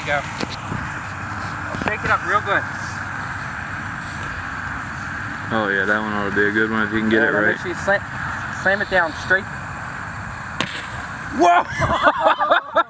go. Shake it up real good. Oh yeah, that one ought to be a good one if you can get it right. Make sure you slam it down straight. Whoa!